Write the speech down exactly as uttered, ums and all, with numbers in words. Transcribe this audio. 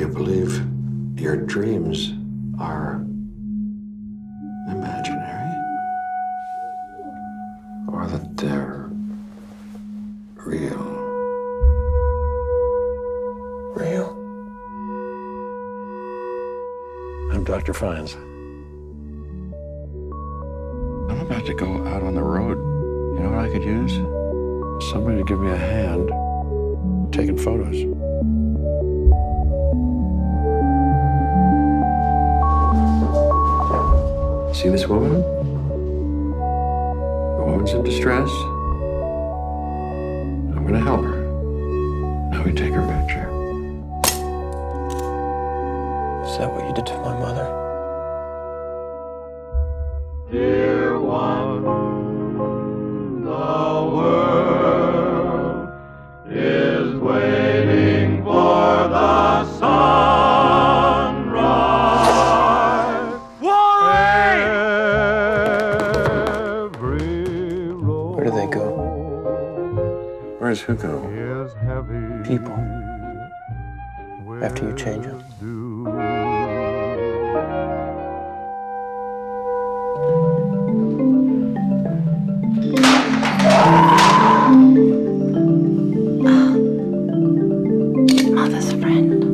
you believe your dreams are imaginary, or that they're real. Real? I'm Doctor Fines. I'm about to go out on the road. You know what I could use? Somebody to give me a hand taking photos. See this woman? The woman's in distress. I'm gonna help her. Now we take her picture. Is that what you did to my mother? Dear one, the world is waiting for the sunrise. Where do they go? Where's who go? People. After you change them. Mother's friend.